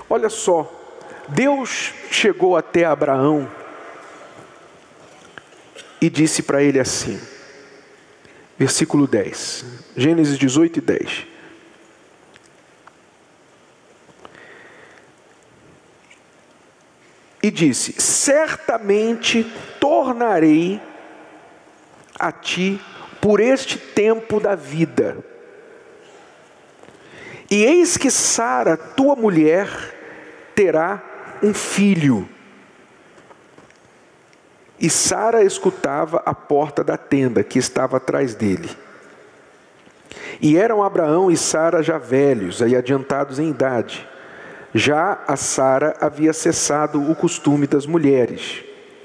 Olha só, Deus chegou até Abraão e disse para ele assim, versículo 10, Gênesis 18 e 10. E disse: certamente tornarei a ti por este tempo da vida. E eis que Sara, tua mulher, terá um filho. E Sara escutava à porta da tenda que estava atrás dele. E eram Abraão e Sara já velhos e adiantados em idade. Já a Sara havia cessado o costume das mulheres.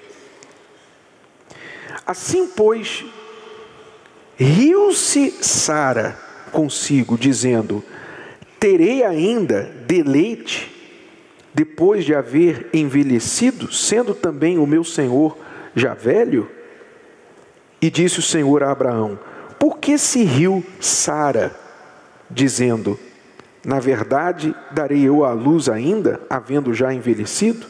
Assim, pois, riu-se Sara consigo, dizendo: terei ainda deleite depois de haver envelhecido, sendo também o meu senhor já velho? E disse o Senhor a Abraão: por que se riu Sara, dizendo: na verdade, darei eu à luz ainda, havendo já envelhecido?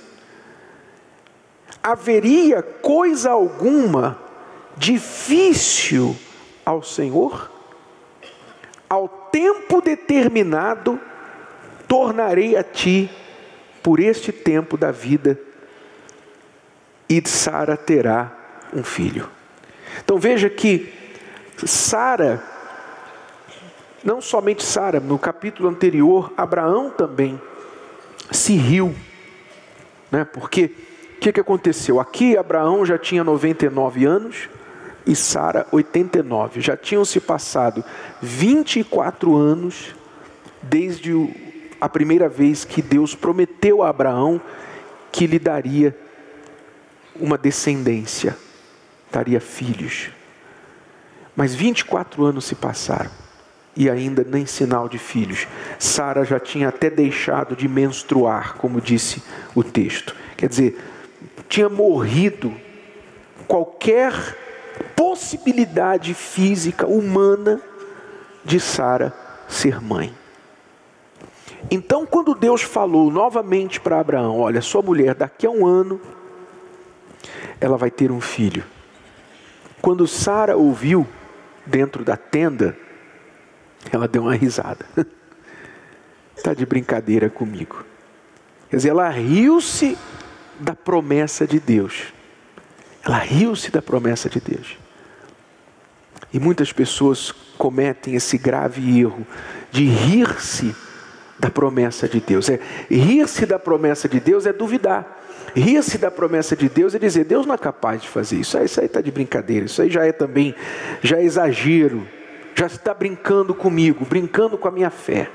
Haveria coisa alguma difícil ao Senhor? Ao tempo determinado, tornarei a ti por este tempo da vida, e Sara terá um filho. Então veja que Sara, não somente Sara, no capítulo anterior, Abraão também se riu, né? Porque o que aconteceu? Aqui Abraão já tinha 99 anos e Sara 89. Já tinham se passado 24 anos desde a primeira vez que Deus prometeu a Abraão que lhe daria uma descendência, daria filhos. Mas 24 anos se passaram e ainda nem sinal de filhos. Sara já tinha até deixado de menstruar, como disse o texto. Quer dizer, tinha morrido qualquer possibilidade física, humana, de Sara ser mãe. Então, quando Deus falou novamente para Abraão: olha, sua mulher daqui a um ano, ela vai ter um filho. Quando Sara ouviu, dentro da tenda, ela deu uma risada. Está de brincadeira comigo. Quer dizer, ela riu-se da promessa de Deus. Ela riu-se da promessa de Deus. E muitas pessoas cometem esse grave erro de rir-se da promessa de Deus. Rir-se da promessa de Deus é duvidar. Rir-se da promessa de Deus é dizer: Deus não é capaz de fazer isso. Isso aí está de brincadeira. Isso aí já é exagero. Já está brincando comigo, brincando com a minha fé.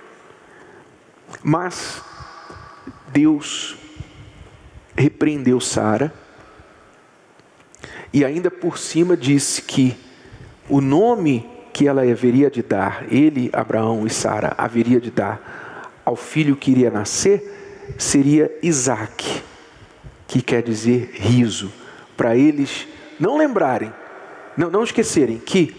Mas Deus repreendeu Sara e ainda por cima disse que o nome que ela haveria de dar, ele, Abraão e Sara, haveria de dar ao filho que iria nascer, seria Isaque, que quer dizer riso, para eles não lembrarem, não esquecerem que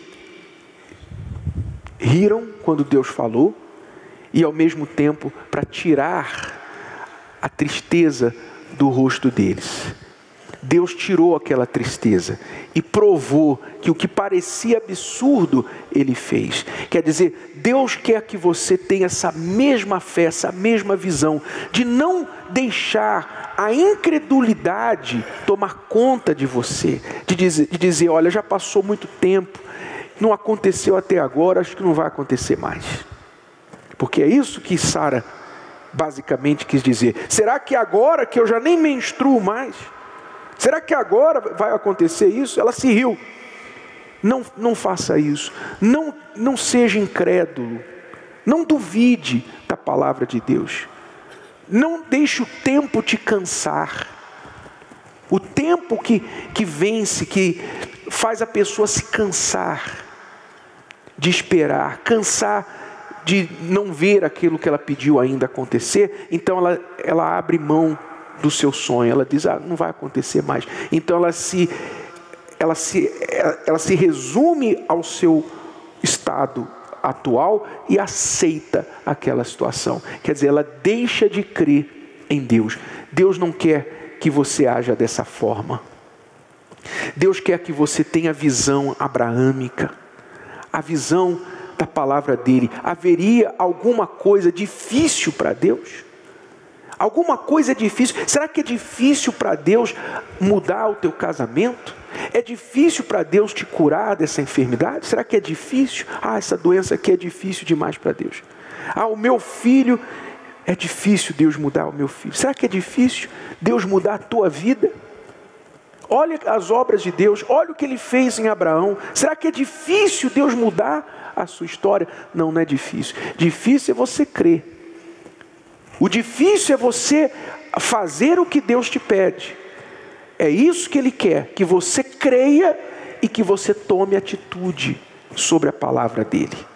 riram quando Deus falou, e ao mesmo tempo para tirar a tristeza do rosto deles. Deus tirou aquela tristeza e provou que o que parecia absurdo, Ele fez. Quer dizer, Deus quer que você tenha essa mesma fé, essa mesma visão, de não deixar a incredulidade tomar conta de você, de dizer, olha, já passou muito tempo, não aconteceu até agora, acho que não vai acontecer mais. Porque é isso que Sara basicamente quis dizer. Será que agora que eu já nem menstruo mais? Será que agora vai acontecer isso? Ela se riu. Não faça isso. Não seja incrédulo. Não duvide da palavra de Deus. Não deixe o tempo te cansar. O tempo que vence, que faz a pessoa se cansar de esperar, cansar de não ver aquilo que ela pediu ainda acontecer. Então ela abre mão do seu sonho, ela diz, não vai acontecer mais. Então ela se resume ao seu estado, atual e aceita aquela situação. Quer dizer, ela deixa de crer em Deus. Deus não quer que você haja dessa forma. Deus quer que você tenha a visão abraâmica, a visão da palavra dele. Haveria alguma coisa difícil para Deus? Alguma coisa difícil? Será que é difícil para Deus mudar o teu casamento? É difícil para Deus te curar dessa enfermidade? Será que é difícil? Essa doença aqui é difícil demais para Deus. O meu filho, é difícil Deus mudar o meu filho. Será que é difícil Deus mudar a tua vida? Olha as obras de Deus, olha o que Ele fez em Abraão. Será que é difícil Deus mudar a sua história? Não, não é difícil. Difícil é você crer. O difícil é você fazer o que Deus te pede. É isso que Ele quer, que você creia e que você tome atitude sobre a palavra dEle.